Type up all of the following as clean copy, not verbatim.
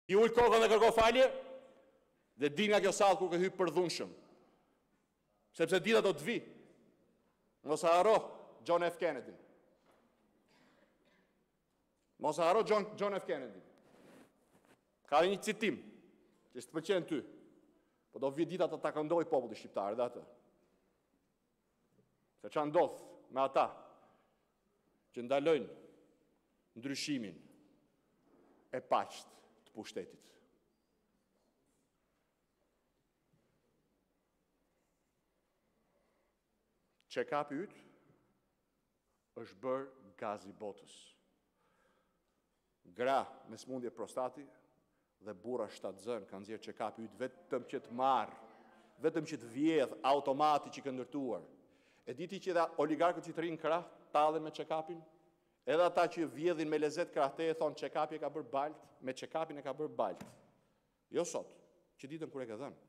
I ullë kokën dhe kërko falje, dhe di nga kjo sallë kur ke hypë për dhunshëm. Sepse dita do të vi. Mos haro John F. Kennedy. Mos haro John F. Kennedy. Ka dhe një citim, që s'të pëlqen ty, po do vi dita të ta këndoj populli shqiptar dhe atë. Se që ndodhë me ata që ndalojnë ndryshimin e paqët të pushtetit. Check-up-i ytë është bërë gazi botës. Gra me smundje prostati dhe burra shtatzën kanë nxjerrë check-up-i ytë vetëm që të marrë, vetëm që të vjedh automati që këndërtuar. E diti që edhe oligarkët që të rinë krah, tallen me check-upin, edhe ata që vjedhin me lezet krahte e thonë check-upi e ka bërë balt, me check-upin e ka bërë balt. Jo sot, që ditën kur e ka dhënë.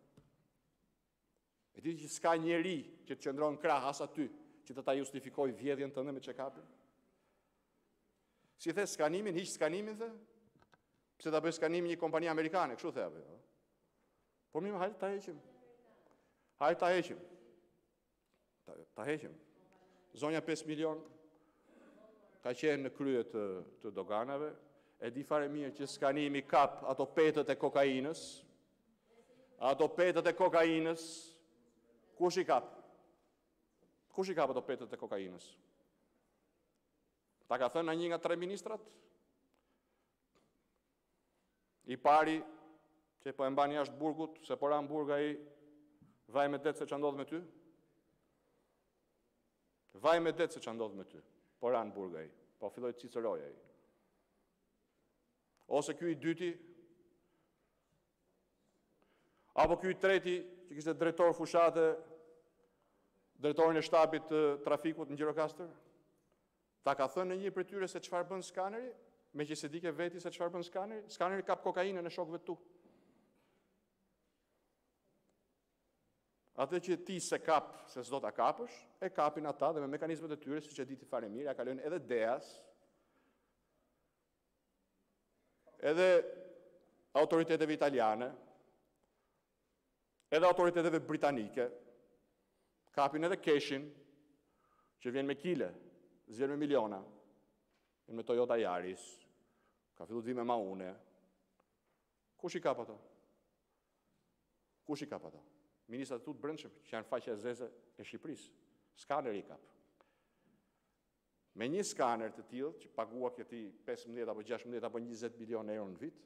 E diti që s'ka njeri që të qëndron krah as aty, që të ta justifikoj vjedhjen tënde me check-upin. Si the skanimin, hiq skanimin the? Pse ta bëj skanimin një kompani amerikane, kështu the apo? Po mirë, hajde ta heqim. Hajde ta heqim. Ta heqim. Zonja 5 milion ka qenë në krye të doganave, e di fare mirë që skanimi kap ato petët e kokainës. Ato petët e kokainës, kush i kap? Kush i kap ato petët e kokainës? Ta ka thënë një nga 3 ministrat? I pari, që po e mbani jashtë burgut, se po ran burga i vaj me det se që ndodhë me ty? Vaj me det se që ndodhë me ty, po ran burga i, po filloj të cicëroja i. Ose ky i dyti, apo ky i treti, që kishte drejtor fushate, drejtorin e shtabit të trafikut në Gjirokastër, ta ka thënë në një për tyre se çfarë bën skaneri, me që se dike veti se çfarë bën skaneri, skaneri kap kokainën e shokëve tu. Atë që ti se kap, se s'do ta kapësh, e kapin ata dhe me mekanizmet e tyre, si që diti fare mirë, ja kalojnë edhe DEAS, edhe autoriteteve italiane, edhe autoriteteve britanike, kapin edhe keshin, që vjen me kile, zjerë me miliona, me Toyota Yaris, ka fillu të vi me Maune. Kush i kap ato? Kush i kap ato? Ministrat e tu të brendshëm, që janë faqe e zeze e Shqipërisë. Skaner i kap. Me një skaner të tillë, që pagua këti 15 apo 16 apo 20 milion euro në vit,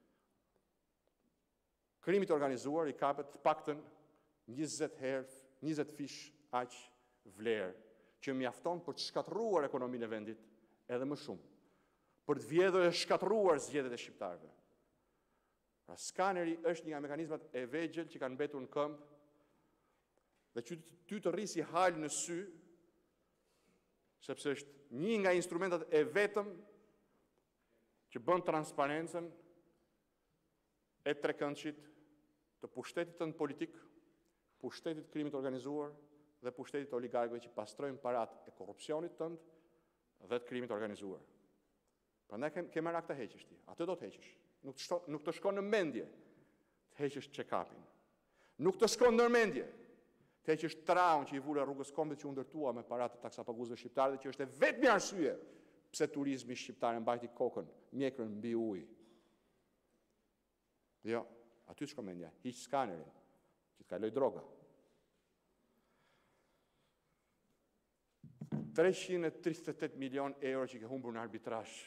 krimit organizuar i kapet të paktën 20 herë, 20 fish aq vlerë, që mjafton për të shkatëruar ekonominë e vendit edhe më shumë, për të vjedhur e shkatëruar zgjedhjet e shqiptarëve. Pra skaneri është një nga mekanizmat e vegjël që kanë mbetur në këmbë dhe që ty të rrisi hal në sy, sepse është një nga instrumentat e vetëm që bën transparencën e trekëndshit të pushtetit tënd politik, pushtetit krimit organizuar dhe pushtetit oligarkëve që pastrojnë parat e korrupsionit tënd dhe të krimit organizuar. Prandaj ke marrë këtë heqësh ti. Atë do të heqësh. Nuk të shkon në mendje të heqësh check-upin. Nuk të shkon në mendje të heqësh traun që i vure rrugës kombit që u ndërtua me parat e taksapaguesve shqiptarë dhe që është e vetmi arsye pse turizmi shqiptar mbajti kokën, mjekrën mbi ujë. Jo, aty shkon mendja. Hiq skanerin që të kaloj droga. 338 milion euro që ke humbur në arbitrazh.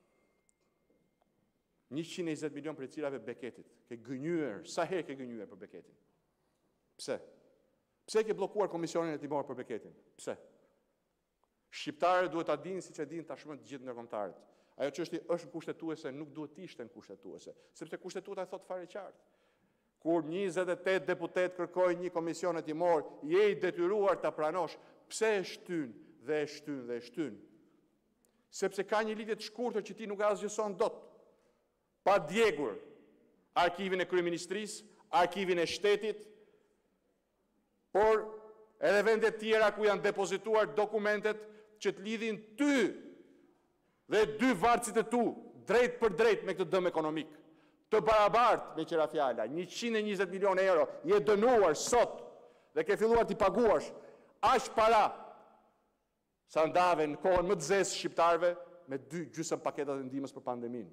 120 milion për cilave Beketit. Ke gënyer, sa herë ke gënyer për Beketin? Pse? Pse ke bllokuar komisionin e timor për Beketin? Pse? Shqiptarët duhet ta dinë siç e dinë tashmë të gjithë ndërkombëtarët. Ajo çështje është kushtetuese, nuk duhet të ishte kushtetuese, sepse kushtetuta e thot fare qartë. Kur 28 deputet kërkojnë një komision e timor, je i detyruar ta pranosh. Pse e shtyn dhe e shtyn dhe e shtyn? Sepse ka një lidhje të shkurtër që ti nuk asgjëson dot. Pa djegur arkivin e kryeministrisë, arkivin e shtetit, por edhe vendet tjera ku janë depozituar dokumentet që të lidhin ty dhe dy varësit e tu, drejt për drejt me këtë dëm ekonomik. të barabartë me qëra fjalla, 120 milion euro, je dënuar sot dhe ke filluar t'i paguash aq para sa ndave në kohën më të zezë shqiptarve me 2 gjysmë paketat e ndihmës për pandemin.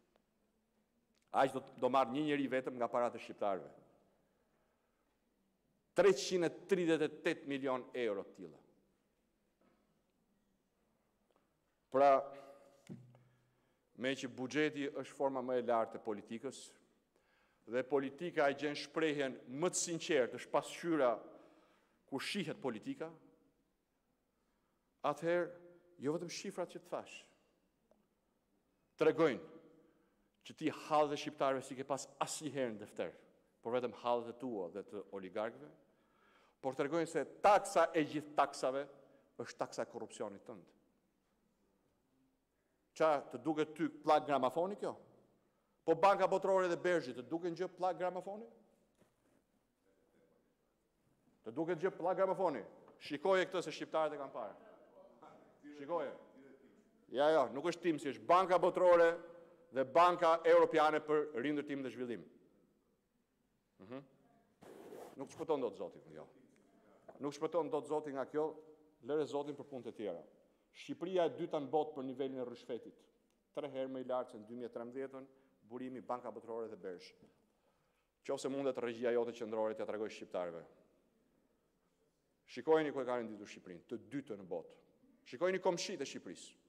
Aq do marrë një njeri vetëm nga parat e shqiptarve. 338 milion euro të tilla. Pra, me që buxheti është forma më e lartë e politikës, dhe politika e gjen shprehjen më të sinqertë, është pasqyra ku shihet politika, atëherë jo vetëm shifrat që të thash, tregojnë që ti hallet e shqiptarëve si ke pas asnjëherë në defter, por vetëm hallet e tua dhe të oligarkëve, por tregojnë se taksa e gjithë taksave është taksa e korrupsionit tënd. Qa, të duket ty pllak gramafoni kjo? Po Banka Botërore dhe Bergji, të duket gjë pllak gramafoni? Të duket gjë pllak gramafoni? Shikoje këtë se shqiptarët e kanë parë. Shikoje. Ja, nuk është tim, si është Banka Botërore dhe Banka Europiane për rindërtim dhe zhvillim. Nuk shpëton dot zoti nga kjo. Nuk shpëton dot zoti nga kjo, lëre zotin për punët e tjera. Shqipëria e dyta në botë për nivelin e rrëshfetit. 3 herë më i lartë se në 2013-ën, burimi Banka Botërore dhe Bergji. Qofse mundet regjia jote qendrore t'ia tregoj shqiptarëve. Shikojeni ku e kanë renditur Shqipërinë, të dytën në botë. Shikojeni komshitë e Shqipërisë.